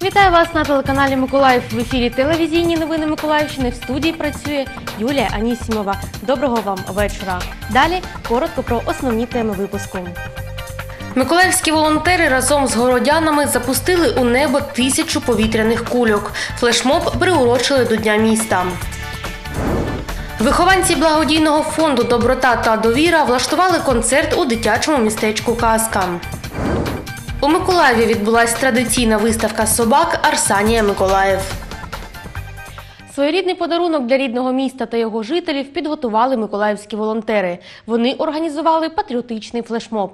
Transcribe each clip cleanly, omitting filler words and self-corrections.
Вітаю вас на телеканалі Миколаїв. В ефірі телевізійні новини Миколаївщини. В студії працює Юлія Анісімова. Доброго вам вечора. Далі коротко про основні теми випуску. Миколаївські волонтери разом з городянами запустили у небо 1000 повітряних кульок. Флешмоб приурочили до Дня міста. Вихованці благодійного фонду «Доброта та довіра» влаштували концерт у дитячому містечку «Казка». У Миколаєві відбулась традиційна виставка собак «Арсанія Миколаїв». Своєрідний подарунок для рідного міста та його жителів підготували миколаївські волонтери. Вони організували патріотичний флешмоб.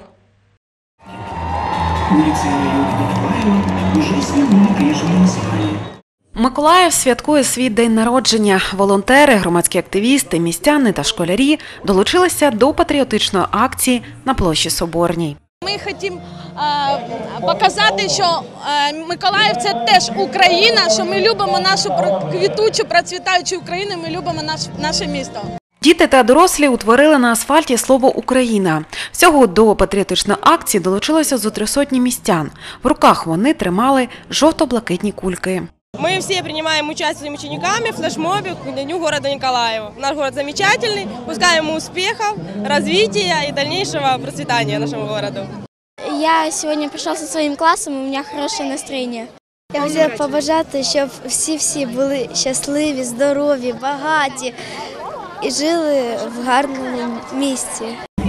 Миколаїв святкує свій день народження. Волонтери, громадські активісти, містяни та школярі долучилися до патріотичної акції на площі Соборній. Ми хочемо показати, що Миколаїв – це теж Україна, що ми любимо нашу квітучу, процвітаючу Україну, ми любимо наше місто. Діти та дорослі утворили на асфальті слово «Україна». Всього до патріотичної акції долучилося зо 300 містян. В руках вони тримали жовто-блакитні кульки. Мы все принимаем участие учениками в флешмобе к Дню города Николаева. Наш город замечательный, пускай ему успехов, развития и дальнейшего процветания нашему городу. Я сегодня пришла со своим классом, у меня хорошее настроение. Я хотіла побажати, щоб всі були щасливі, здорові, багаті і жили в гарному місці.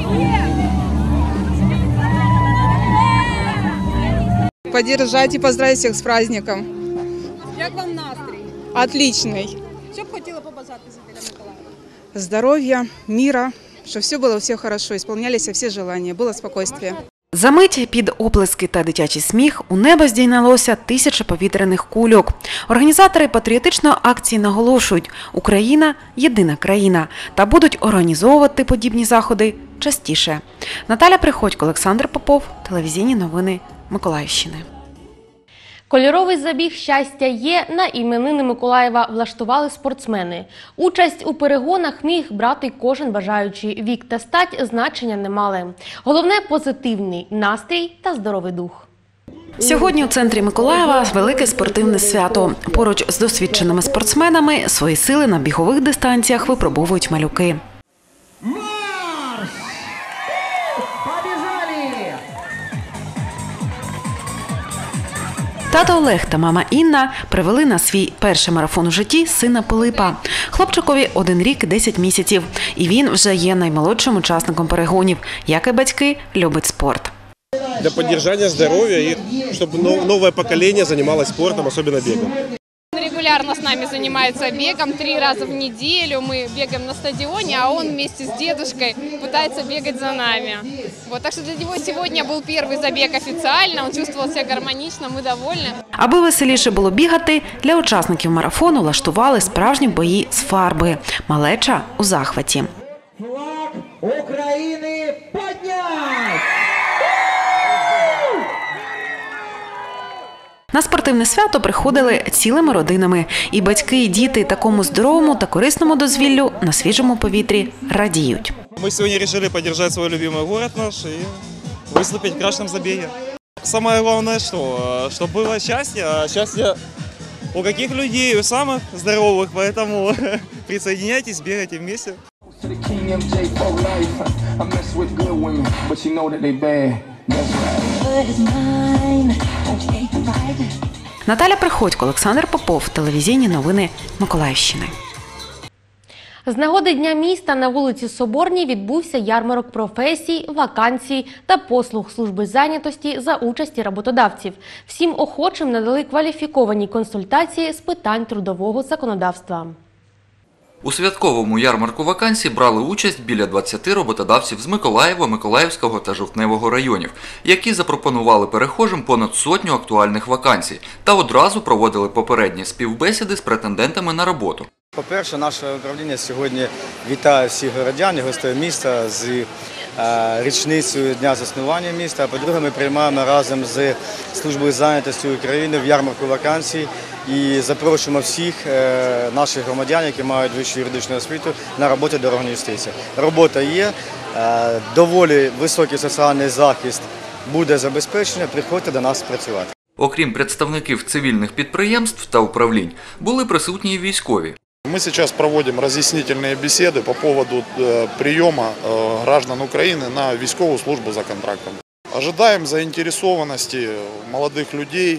Поддержать и поздравить всех с праздником. Як вам настрій? Отличный. Що б хотіли побажати жителям Миколаєва? Здоровья, мира, чтобы все было у всех хорошо, исполнялись все желания, было спокойствие. Замить під оплески та дитячий сміх у небо здійнялося 1000 повітряних кульок. Організатори патріотичної акції наголошують – Україна – єдина країна та будуть організовувати подібні заходи частіше. Наталя Приходько, Олександр Попов, телевізійні новини Миколаївщини. Кольоровий забіг «Щастя є» на іменини Миколаєва влаштували спортсмени. Участь у перегонах міг брати кожен бажаючий. Вік та стать значення не мали. Головне – позитивний настрій та здоровий дух. Сьогодні у центрі Миколаєва велике спортивне свято. Поруч з досвідченими спортсменами свої сили на бігових дистанціях випробовують малюки. Тато Олег та мама Інна привели на свій перший марафон у житті сина Пилипа. Хлопчикові 1 рік і 10 місяців. І він вже є наймолодшим учасником перегонів. Як і батьки, любить спорт. Для підтримання здоров'я і щоб нове покоління займалося спортом, особливо бігом. Регулярно с нами занимается бегом, 3 раза в неделю мы бегаем на стадионе, а он вместе с дедушкой пытается бегать за нами. Вот, так что для него сегодня был первый забег официально, он чувствовал себя гармонично, мы довольны. Аби веселіше було бігати, для учасників марафону влаштували справжні бої з фарби. Малеча у захваті. Флаг України піднять! На спортивне свято приходили цілими родинами. І батьки, і діти такому здоровому та корисному дозвіллю на свіжому повітрі радіють. Ми сьогодні вирішили підтримати свій улюблений город наш і виступити в кращому забігі. Самое главное, щоб було щастя. Щастя у каких людей? У самых здоровых, поэтому присоединяйтесь, бегайте вместе. Наталя Приходько, Олександр Попов, телевізійні новини Миколаївщини. З нагоди Дня міста на вулиці Соборній відбувся ярмарок професій, вакансій та послуг служби зайнятості за участі роботодавців. Всім охочим надали кваліфіковані консультації з питань трудового законодавства. У святковому ярмарку вакансій брали участь біля 20 роботодавців з Миколаєва, Миколаївського та Жовтневого районів, які запропонували перехожим понад 100 актуальних вакансій та одразу проводили попередні співбесіди з претендентами на роботу. По-перше, наше управління сьогодні вітає всіх городян і гостей міста з річницею Дня заснування міста. По-друге, ми приймаємо разом з Службою зайнятості України в ярмарку вакансій і запрошуємо всіх наших громадян, які мають вищу юридичну освіту, на роботу до органів юстиції. Робота є, доволі високий соціальний захист буде забезпечено, приходьте до нас працювати. Окрім представників цивільних підприємств та управлінь, були присутні й військові. Мы сейчас проводим разъяснительные беседы по поводу приема граждан Украины на військовую службу за контрактом. Ожидаем заинтересованности молодых людей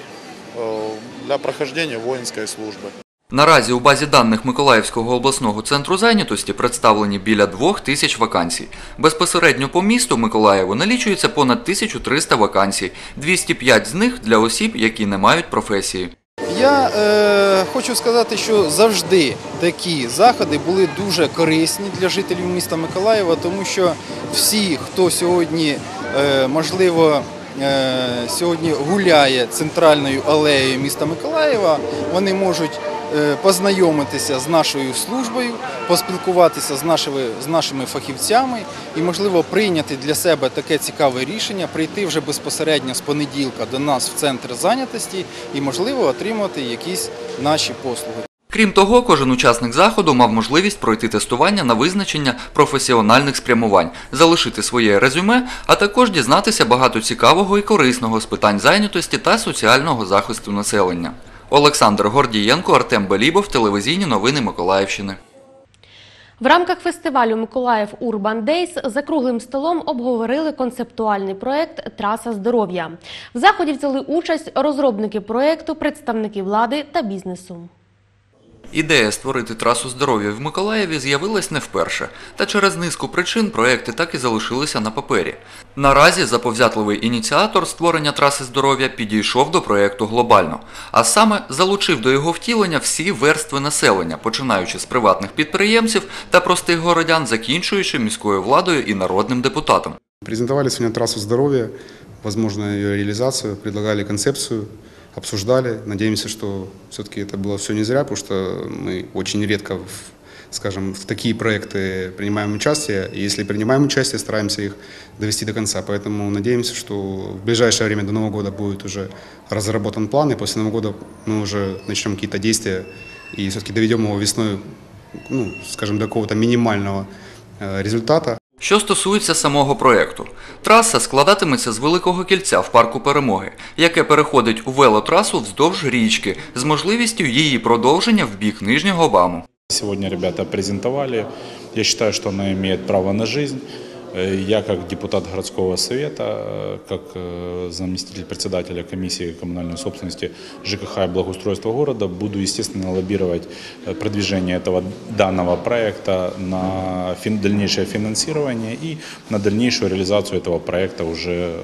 для прохождения воинской службы. Наразі у базі даних Миколаївського обласного центру зайнятості представлені біля 2000 вакансій. Безпосередньо по місту Миколаєву налічується понад 1300 вакансій, 205 з них для осіб, які не мають професії. Я хочу сказати, що завжди такі заходи були дуже корисні для жителів міста Миколаєва, тому що всі, хто сьогодні, можливо, сьогодні гуляє центральною алеєю міста Миколаєва, вони можуть познайомитися з нашою службою, поспілкуватися з нашими фахівцями і, можливо, прийняти для себе таке цікаве рішення, прийти вже безпосередньо з понеділка до нас в центр зайнятості і, можливо, отримати якісь наші послуги. Крім того, кожен учасник заходу мав можливість пройти тестування на визначення професіональних спрямувань, залишити своє резюме, а також дізнатися багато цікавого і корисного з питань зайнятості та соціального захисту населення. Олександр Гордієнко, Артем Белібов, телевізійні новини Миколаївщини. В рамках фестивалю «Миколаїв Урбан Дейз» за круглим столом обговорили концептуальний проєкт «Траса здоров'я». В заході взяли участь розробники проєкту, представники влади та бізнесу. Ідея створити трасу здоров'я в Миколаєві з'явилась не вперше, та через низку причин проекти так і залишилися на папері. Наразі заповзятливий ініціатор створення траси здоров'я підійшов до проєкту глобально, а саме залучив до його втілення всі верстви населення, починаючи з приватних підприємців та простих городян, закінчуючи міською владою і народним депутатом. Презентовали сегодня трассу здоровья, возможно, ее реализацию, предлагали концепцию, обсуждали. Надеемся, что все-таки это было все не зря, потому что мы очень редко, скажем, в такие проекты принимаем участие. И если принимаем участие, стараемся их довести до конца. Поэтому надеемся, что в ближайшее время до Нового года будет уже разработан план, и после Нового года мы уже начнем какие-то действия и все-таки доведем его весной, скажем, до какого-то минимального результата. Що стосується самого проєкту. Траса складатиметься з Великого кільця в парку Перемоги, яке переходить у велотрасу вздовж річки з можливістю її продовження в бік Нижнього БАМу. Сегодня ребята презентовали. Я считаю, что она имеет право на жизнь. Я, как депутат городского совета, как заместитель председателя комиссии коммунальной собственности ЖКХ и благоустройства города, буду, естественно, лоббировать продвижение данного проекта на дальнейшее финансирование и на дальнейшую реализацию этого проекта уже,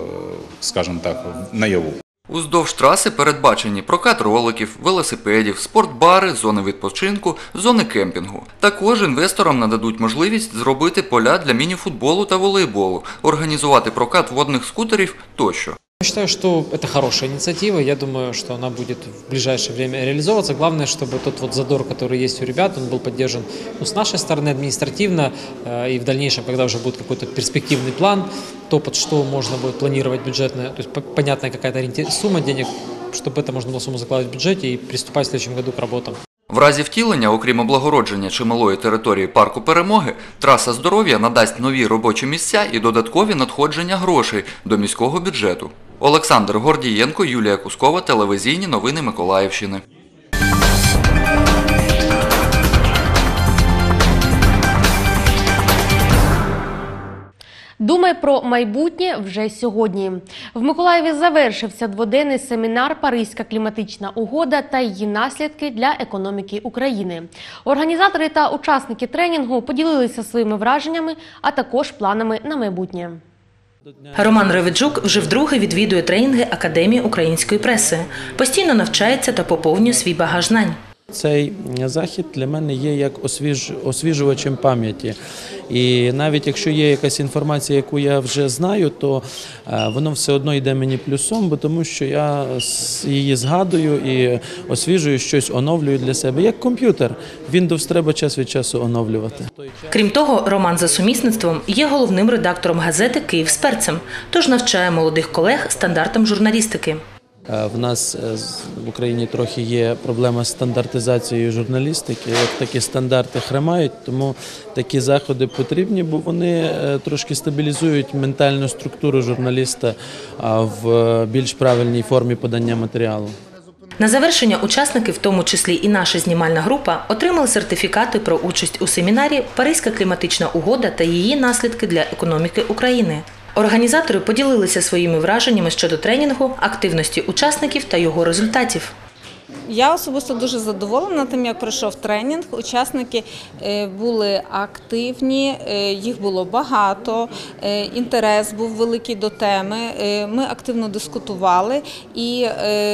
скажем так, наяву. Уздовж траси передбачені прокат роликів, велосипедів, спортбари, зони відпочинку, зони кемпінгу. Також інвесторам нададуть можливість зробити поля для міні-футболу та волейболу, організувати прокат водних скутерів тощо. Я считаю, что это хорошая инициатива. Я думаю, что она будет в ближайшее время реализовываться. Главное, чтобы тот задор, который есть у ребят, он был поддержан с нашей стороны административно. И в дальнейшем, когда уже будет какой-то перспективный план, то под что можно будет планировать бюджетная, то есть понятная какая-то сумма денег, чтобы это можно было сумму закладывать в бюджете и приступать в следующем году к работам. В разі втілення, окрім облагородження чималої території парку Перемоги, траса здоров'я надасть нові робочі місця і додаткові надходження грошей до міського бюджету. Олександр Гордієнко, Юлія Кускова, телевізійні новини Миколаївщини. Думай про майбутнє вже сьогодні. В Миколаєві завершився дводенний семінар «Паризька кліматична угода та її наслідки для економіки України». Організатори та учасники тренінгу поділилися своїми враженнями, а також планами на майбутнє. Роман Реведжук вже вдруге відвідує тренінги Академії української преси. Постійно навчається та поповнює свій багаж знань. Цей захід для мене є як освіжувачем пам'яті. І навіть якщо є якась інформація, яку я вже знаю, то воно все одно йде мені плюсом, бо тому що я її згадую і освіжую, щось оновлюю для себе. Як комп'ютер, Windows треба час від часу оновлювати. Крім того, Роман за сумісництвом є головним редактором газети «Київ з перцем», тож навчає молодих колег стандартам журналістики. В нас в Україні трохи є проблема з стандартизацією журналістики. Як такі стандарти хромають, тому такі заходи потрібні, бо вони трошки стабілізують ментальну структуру журналіста в більш правильній формі подання матеріалу. На завершення учасники, в тому числі і наша знімальна група, отримали сертифікати про участь у семінарі «Паризька кліматична угода та її наслідки для економіки України». Організатори поділилися своїми враженнями щодо тренінгу, активності учасників та його результатів. Я особисто дуже задоволена тим, як пройшов тренінг. Учасники були активні, їх було багато, інтерес був великий до теми, ми активно дискутували і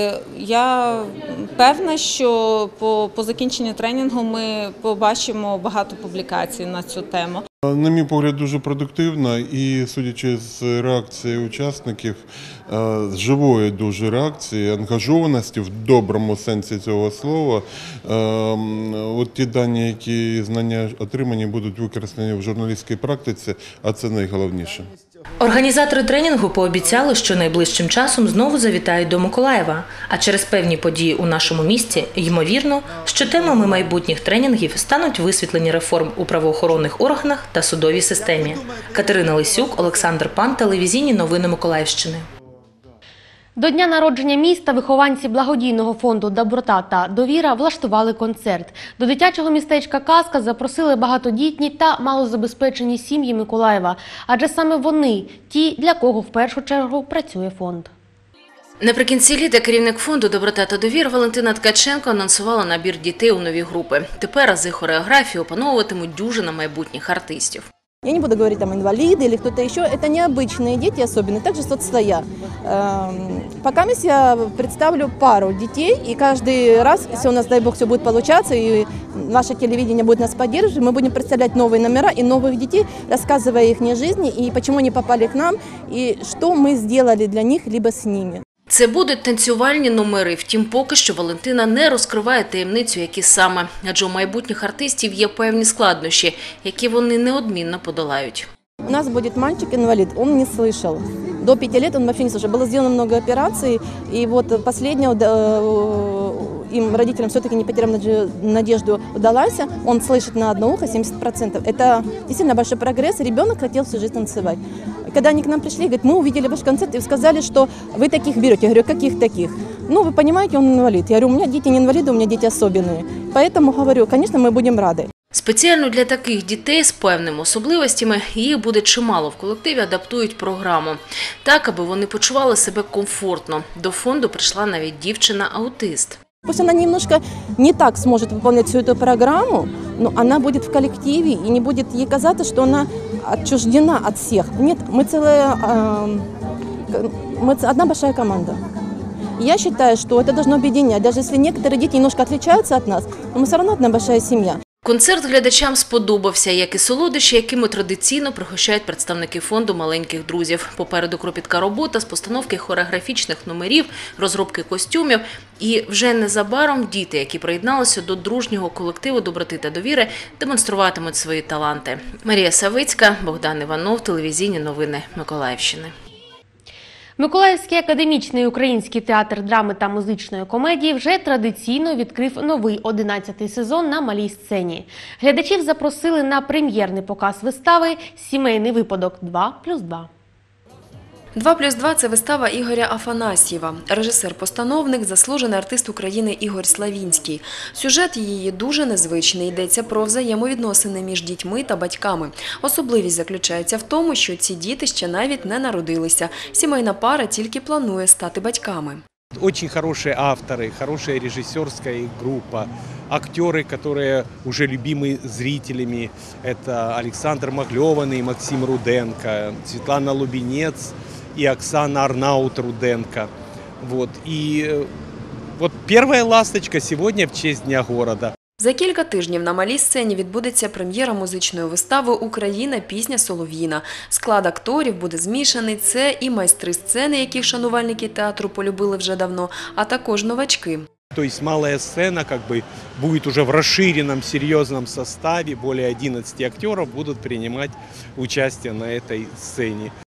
я певна, що по закінченню тренінгу ми побачимо багато публікацій на цю тему. На мій погляд, дуже продуктивно і, судячи з реакції учасників, з живої дуже реакції, ангажованості в доброму сенсі цього слова, от ті дані, які знання отримані, будуть використані в журналістській практиці, а це найголовніше. Організатори тренінгу пообіцяли, що найближчим часом знову завітають до Миколаєва, а через певні події у нашому місті, ймовірно, що темами майбутніх тренінгів стануть висвітлення реформ у правоохоронних органах та судовій системі. Катерина Лисюк, Олександр Пан, телевізійні новини Миколаївщини. До дня народження міста вихованці благодійного фонду «Доброта та довіра» влаштували концерт. До дитячого містечка «Казка» запросили багатодітні та малозабезпечені сім'ї Миколаєва, адже саме вони – ті, для кого в першу чергу працює фонд. Наприкінці літа керівник фонду «Доброта та довіра» Валентина Ткаченко анонсувала набір дітей у нові групи. Тепер ази хореографії опановуватимуть дюжина майбутніх артистів. Я не буду говорить там инвалиды или кто-то еще, это необычные дети особенно, также соцстоя. Пока я представлю пару детей, и каждый раз, если у нас, дай бог, все будет получаться, и наше телевидение будет нас поддерживать, мы будем представлять новые номера и новых детей, рассказывая их жизни, и почему они попали к нам, и что мы сделали для них, либо с ними. Це будуть танцювальні номери, втім поки що Валентина не розкриває таємницю, які саме. Адже у майбутніх артистів є певні складнощі, які вони неодмінно подолають. У нас будет мальчик-инвалид, он не слышал. До 5 лет он вообще не слышал. Было сделано много операций, и вот последняя им, родителям, все-таки не потеряв надежду, удалась. Он слышит на одно ухо 70%. Это действительно большой прогресс, и ребенок хотел всю жизнь танцевать. Когда они к нам пришли, говорят, мы увидели ваш концерт и сказали, что вы таких берете. Я говорю, каких таких? Ну, вы понимаете, он инвалид. Я говорю, у меня дети не инвалиды, у меня дети особенные. Поэтому говорю, конечно, мы будем рады. Спеціально для таких дітей з певними особливостями, їх буде чимало, в колективі адаптують програму. Так, аби вони почували себе комфортно. До фонду прийшла навіть дівчина-аутист. Пусть она немножко не так сможет выполнять всю эту программу, но она будет в коллективе и не будет ей казаться, что она отчуждена от всех. Нет, мы одна большая команда. Я считаю, что это должно объединять. Даже если некоторые дети немножко отличаются от нас, но мы все равно одна большая семья. Концерт глядачам сподобався, як і солодощі, якими традиційно пригощають представники фонду маленьких друзів. Попереду кропітка робота з постановки хореографічних номерів, розробки костюмів. І вже незабаром діти, які приєдналися до дружнього колективу «Доброти та довіри», демонструватимуть свої таланти. Марія Савицька, Богдан Іванов, телевізійні новини Миколаївщини. Миколаївський академічний український театр драми та музичної комедії вже традиційно відкрив новий 11-й сезон на малій сцені. Глядачів запросили на прем'єрний показ вистави «Сімейний випадок 2+2». 2+2 – це вистава Ігоря Афанасьєва. Режисер-постановник, заслужений артист України Ігор Славінський. Сюжет її дуже незвичний. Йдеться про взаємовідносини між дітьми та батьками. Особливість заключається в тому, що ці діти ще навіть не народилися. Сімейна пара тільки планує стати батьками. Очень хорошие авторы, хорошая режиссерская группа, актеры, которые уже любимы зрителями. Это Александр Маглёван и Максим Руденко, Светлана Лубенец и Оксана Арнаут-Руденко. И первая ласточка сегодня в честь Дня города. За кілька тижнів на малій сцені відбудеться прем'єра музичної вистави «Україна. Пісня Солов'їна». Склад акторів буде змішаний. Це і майстри сцени, яких шанувальники театру полюбили вже давно, а також новачки. То есть малая сцена будет уже в расширенном серьезном составе. Более 11 актеров будут принимать участие на этой сцене.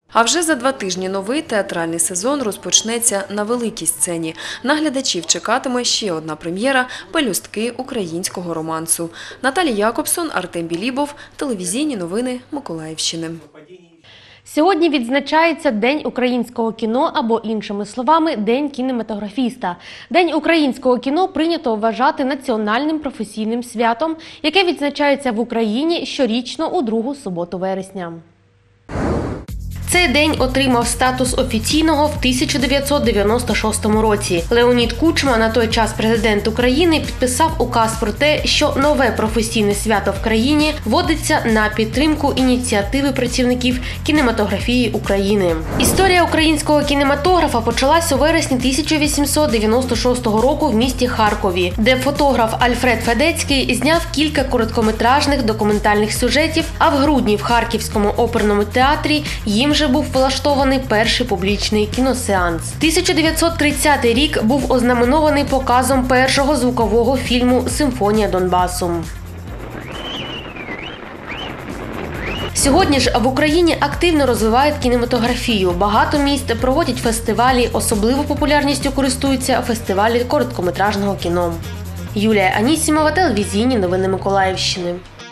А вже за 2 тижні новий театральний сезон розпочнеться на великій сцені. На глядачів чекатиме ще одна прем'єра – «Пелюстки українського романсу». Наталія Якобсон, Артем Білібов, телевізійні новини Миколаївщини. Сьогодні відзначається День українського кіно або, іншими словами, День кінематографіста. День українського кіно прийнято вважати національним професійним святом, яке відзначається в Україні щорічно у другу суботу вересня. Цей день отримав статус офіційного в 1996 році. Леонід Кучма, на той час президент України, підписав указ про те, що нове професійне свято в країні вводиться на підтримку ініціативи працівників кінематографії України. Історія українського кінематографа почалась у вересні 1896 року в місті Харкові, де фотограф Альфред Федецький зняв кілька короткометражних документальних сюжетів, а в грудні в Харківському оперному театрі їм вже був влаштований перший публічний кіносеанс. 1930 рік був ознаменований показом першого звукового фільму «Симфонія Донбасу». Сьогодні ж в Україні активно розвивають кінематографію. Багато міст проводять фестивалі, особливо популярністю користуються фестивалі короткометражного кіно. Юлія Анісімова, телевізійні новини Миколаївщини.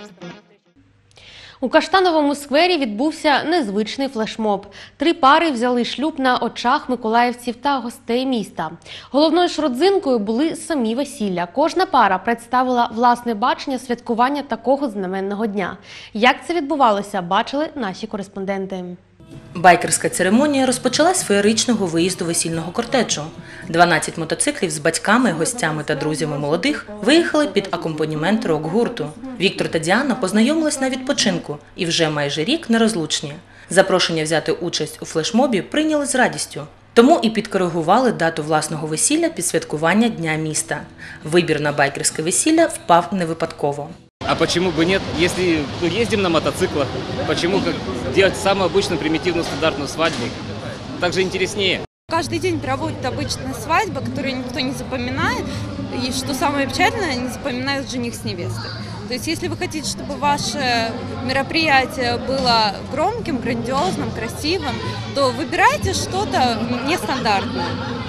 У Каштановому сквері відбувся незвичний флешмоб. 3 пари взяли шлюб на очах миколаївців та гостей міста. Головною ж родзинкою були самі весілля. Кожна пара представила власне бачення святкування такого знаменного дня. Як це відбувалося, бачили наші кореспонденти. Байкерська церемонія розпочалась з феєричного виїзду весільного кортеджу. 12 мотоциклів з батьками, гостями та друзями молодих виїхали під акомпанімент рок-гурту. Віктор та Діана познайомились на відпочинку і вже майже рік нерозлучні. Запрошення взяти участь у флешмобі прийняли з радістю. Тому і підкоригували дату власного весілля під святкування Дня міста. Вибір на байкерське весілля впав не випадково. А почему бы нет, если ездим на мотоциклах, почему делать самую обычную примитивную стандартную свадьбу? Так же интереснее. Каждый день проводят обычная свадьба, которую никто не запоминает, и что самое печальное, не запоминают жених с невестой. То есть если вы хотите, чтобы ваше мероприятие было громким, грандиозным, красивым, то выбирайте что-то нестандартное.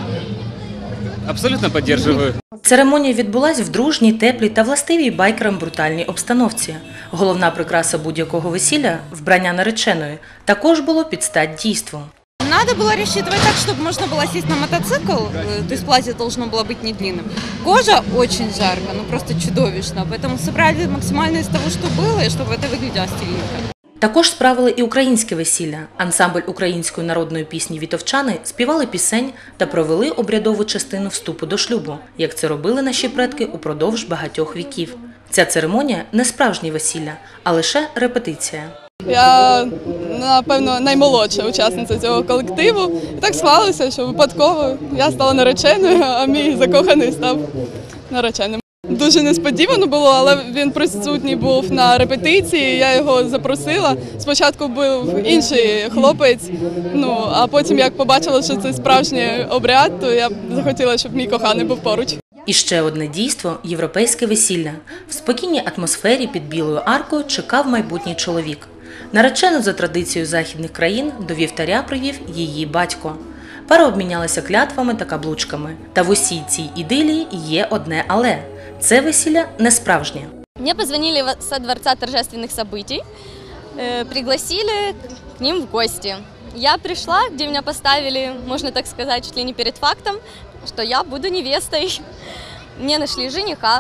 Абсолютно підтримую. Церемонія відбулась в дружній, теплій та властивій байкерам брутальній обстановці. Головна прикраса будь-якого весілля – вбрання нареченої – також було під стать дійству. Надо было рассчитывать так, чтобы можно было сесть на мотоцикл, то есть платье должно было быть не длинным. Кожа очень жарко, ну просто чудовищно, поэтому собрали максимально из того, что было, и чтобы это выглядело стильненько. Також справили і українське весілля. Ансамбль української народної пісні «Вітовчани» співали пісень та провели обрядову частину вступу до шлюбу, як це робили наші предки упродовж багатьох віків. Ця церемонія не справжнє весілля, а лише репетиція. Я, напевно, наймолодша учасниця цього колективу. І так склалося, що випадково я стала нареченою, а мій закоханий став нареченим. Дуже несподівано було, але він присутній був на репетиції, я його запросила. Спочатку був інший хлопець, а потім, як побачила, що це справжній обряд, то я захотіла, щоб мій коханий був поруч. І ще одне дійство – європейське весілля. В спокійній атмосфері під Білою аркою чекав майбутній чоловік. Наречену за традицією західних країн до вівтаря привів її батько. Пара обмінялася клятвами та каблучками. Та в усій цій ідилії є одне «але». Це весілля не справжнє. Мне позвонили со дворца торжественных событий, пригласили к ним в гости. Я пришла, где меня поставили, можно так сказать, чуть ли не перед фактом, что я буду невестой. Мне нашли жениха,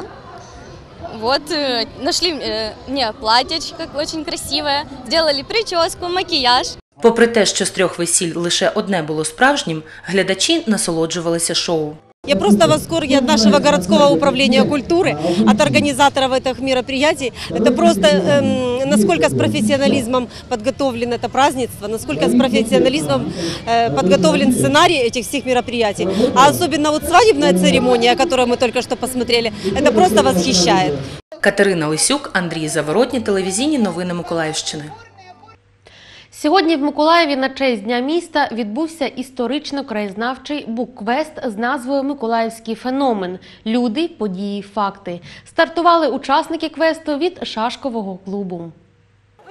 нашли мне платьечко очень красивое, сделали прическу, макияж. Попри те, що з 3 весіль лише одне було справжнім, глядачі насолоджувалися шоу. Я просто в восторге от нашего городского управления культуры, от организаторов этих мероприятий. Это просто насколько с профессионализмом подготовлено это празднество, насколько с профессионализмом подготовлен сценарий этих всех мероприятий. А особенно свадебная церемония, которую мы только что посмотрели, это просто восхищает. Катерина Лисюк, Андрій Заворотній, телевізійні новини Миколаївщини. Сьогодні в Миколаєві на честь Дня міста відбувся історично-краєзнавчий букквест з назвою «Миколаївський феномен. Люди, події, факти». Стартували учасники квесту від шашкового клубу.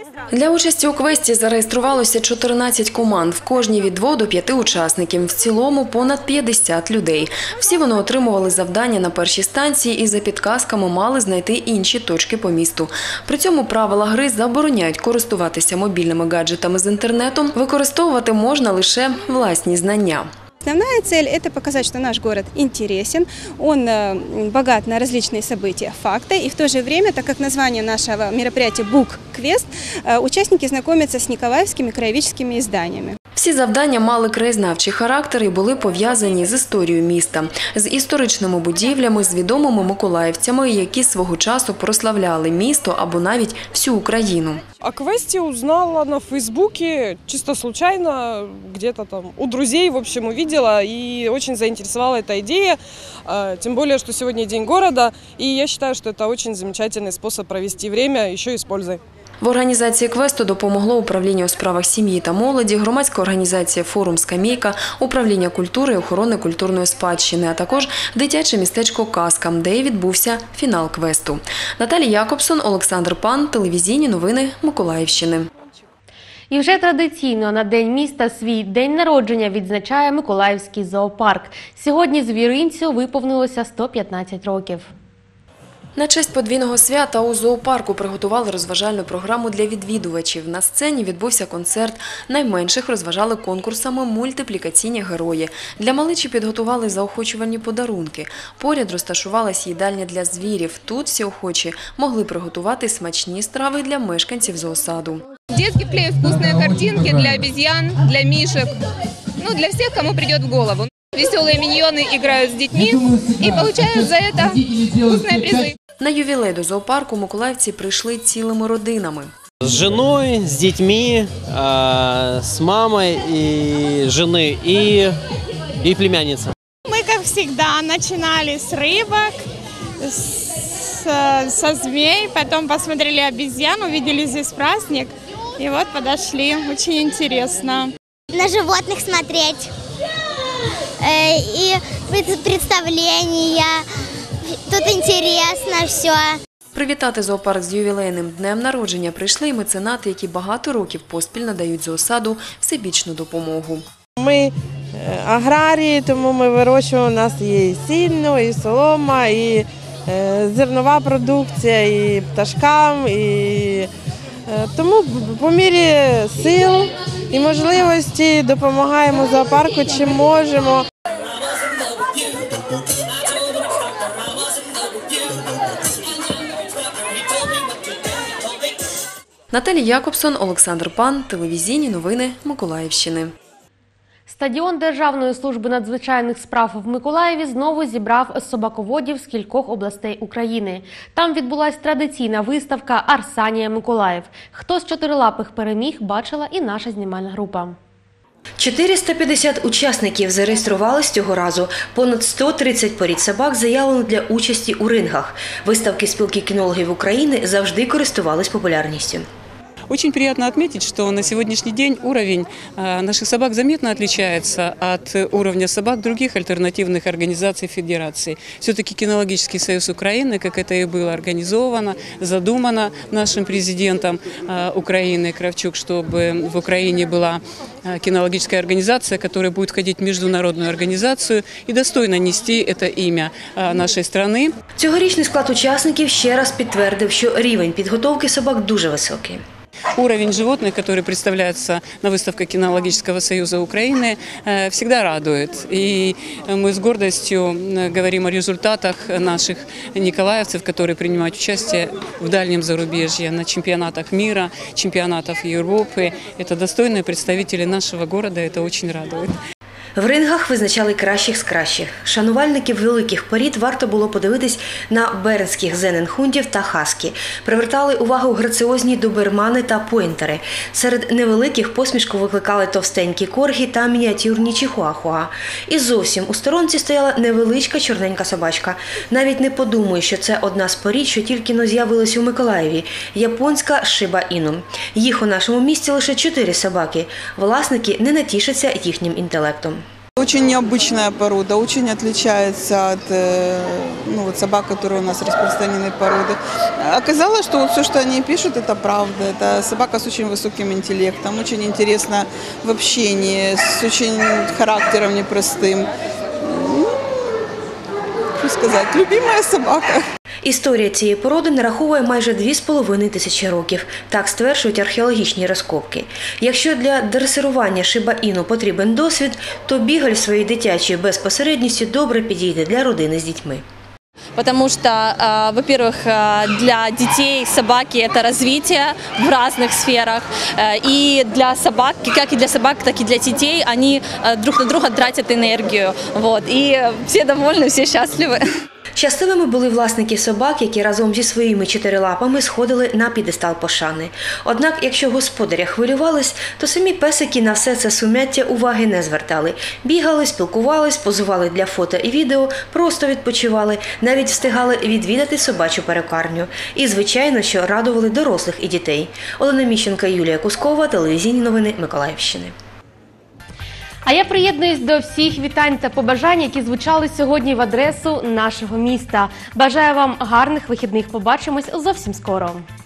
Для участі у квесті зареєструвалося 14 команд, в кожній від 2 до 5 учасників, в цілому понад 50 людей. Всі вони отримували завдання на першій станції і за підказками мали знайти інші точки по місту. При цьому правила гри забороняють користуватися мобільними гаджетами з інтернетом, використовувати можна лише власні знання. Основная цель – это показать, что наш город интересен, он богат на различные события, факты, и в то же время, так как название нашего мероприятия «Бук-квест», участники знакомятся с николаевскими краеведческими изданиями. Всі завдання мали краєзнавчий характер і були пов'язані з історією міста, з історичними будівлями, з відомими миколаївцями, які свого часу прославляли місто або навіть всю Україну. О квесте узнала на Фейсбуке, чисто случайно, где-то там у друзей, в общем, увидела и очень заинтересовала эта идея, тем более, что сегодня День города, и я считаю, что это очень замечательный способ провести время, еще и с пользой. В організації квесту допомогло управління у справах сім'ї та молоді, громадська організація «Форум Скамейка», управління культури і охорони культурної спадщини, а також дитяче містечко «Казка», де і відбувся фінал квесту. Наталія Якобсон, Олександр Пан, телевізійні новини Миколаївщини. І вже традиційно на День міста свій день народження відзначає Миколаївський зоопарк. Сьогодні звіринцю виповнилося 115 років. На честь подвійного свята у зоопарку приготували розважальну програму для відвідувачів. На сцені відбувся концерт. Найменших розважали конкурсами мультиплікаційні герої. Для малечі підготували заохочувальні подарунки. Поряд розташувалась їдальня для звірів. Тут всі охочі могли приготувати смачні страви для мешканців зоосаду. Детки клеят вкусные картинки для обезьян, для мишек, для всех, кому придет в голову. Веселые миньоны играют с детьми и получают за это вкусные призы. На ювілей до зоопарку миколаївці прийшли цілими родинами. С женой, с детьми, с мамой и жены и племянница. Мы, как всегда, начинали с рыбок, со змей, потом посмотрели обезьян, увидели здесь праздник, и вот подошли. Очень интересно. На животных смотреть, и представления, тут интересно все. Привітати зоопарк з ювілейним днем народження прийшли і меценати, які багато років поспіль надають зоосаду всебічну допомогу. Ми аграрії, тому ми вирощуємо, у нас є і сіно, і солома, і зернова продукція, і пташкам, і тому по мірі сил і можливості допомагаємо зоопарку, чим можемо. Наталія Якобсон, Олександр Пан, телевізійні новини Миколаївщини. Стадіон Державної служби надзвичайних справ в Миколаєві знову зібрав собаководів з кількох областей України. Там відбулась традиційна виставка «Арсанія Миколаїв». Хто з чотирилапих переміг, бачила і наша знімальна група. 450 учасників зареєструвались цього разу. Понад 130 порід собак заявлено для участі у рингах. Виставки спілки кінологів України завжди користувались популярністю. Очень приятно отметить, что на сегодняшний день уровень наших собак заметно отличается от уровня собак других альтернативных организаций Федерации. Все-таки Кинологический союз Украины, как это и было организовано, задумано нашим президентом Украины Кравчук, чтобы в Украине была кинологическая организация, которая будет входить в международную организацию и достойно нести это имя нашей страны. Цьогорічний склад учасників ще раз підтвердив, що рівень підготовки собак дуже високий. Уровень животных, который представляется на выставке Кинологического союза Украины, всегда радует. И мы с гордостью говорим о результатах наших николаевцев, которые принимают участие в дальнем зарубежье, на чемпионатах мира, чемпионатах Европы. Это достойные представители нашего города, это очень радует. В рингах визначали кращих з кращих. Шанувальників великих порід варто було подивитись на бернських зененхундів та хаскі. Привертали увагу граціозні добермани та пойнтери. Серед невеликих посмішку викликали товстенькі коргі та мініатюрні чихуахуа. І зовсім у сторонці стояла невеличка чорненька собачка. Навіть не подумаю, що це одна з порід, що тільки-но з'явилась у Миколаєві – японська Шиба Іну. Їх у нашому місті лише 4 собаки. Власники не натішаться їхнім інтелектом. очень необычная порода, очень отличается от собак, которые у нас распространены породы. Оказалось, что все, что они пишут, это правда. Это собака с очень высоким интеллектом, очень интересна в общении, с очень характером непростым. Что сказать, любимая собака. Історія цієї породи нараховує майже 2500 років. Так стверджують археологічні розкопки. Якщо для дресирування шиба-іну потрібен досвід, то бігль своєю дитячою безпосередністю добре підійде для родини з дітьми. Потому что, во-первых, для детей собаки – это развитие в разных сферах. И для собак, как и для собак, так и для детей, они друг на друга тратят энергию. Вот. И все довольны, все счастливы. Щасливими були власники собак, які разом зі своїми чотирилапами сходили на п'єдестал пошани. Однак, якщо господаря хвилювались, то самі песики на все це сум'яття уваги не звертали. Бігали, спілкувались, позували для фото і відео, просто відпочивали, навіть встигали відвідати собачу перукарню. І, звичайно, що радували дорослих і дітей. Олена Міщенко, Юлія Кускова, телевізійні новини Миколаївщини. А я приєднуюсь до всіх вітань та побажань, які звучали сьогодні в адресу нашого міста. Бажаю вам гарних вихідних. Побачимось зовсім скоро.